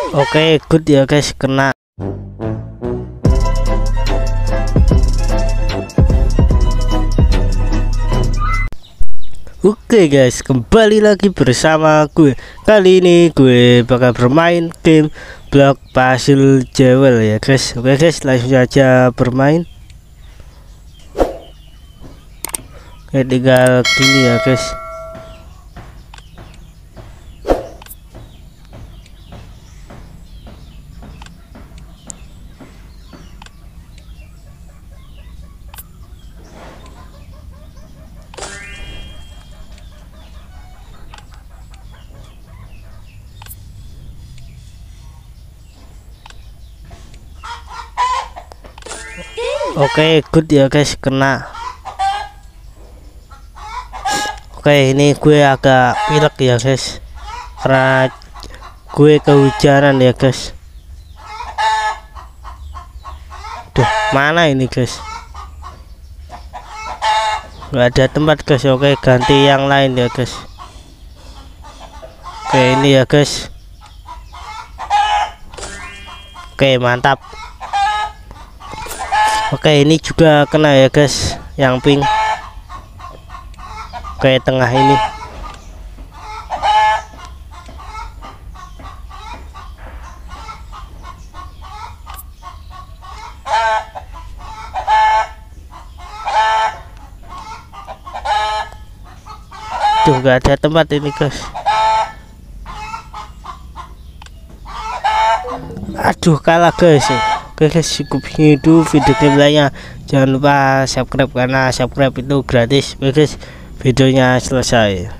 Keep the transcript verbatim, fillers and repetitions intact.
Oke, good ya guys, kena. Oke guys, kembali lagi bersama gue. Kali ini gue bakal bermain game Block Puzzle Jewel ya guys. Oke guys, langsung saja bermain. Oke, tinggal gini ya guys. Oke, good ya guys, kena. Oke, ini gue agak pilek ya guys, karena gue kehujanan ya guys. Duh, mana ini guys? Nggak ada tempat guys. Oke, ganti yang lain ya guys. Oke, ini ya guys. Oke, mantap. Oke, ini juga kena ya guys, yang pink. Oke, tengah ini. Tuh, gak ada tempat ini guys. Aduh, kalah guys. Oke guys, cukup itu video gameplaynya. Jangan lupa subscribe karena subscribe itu gratis. Oke guys, videonya selesai.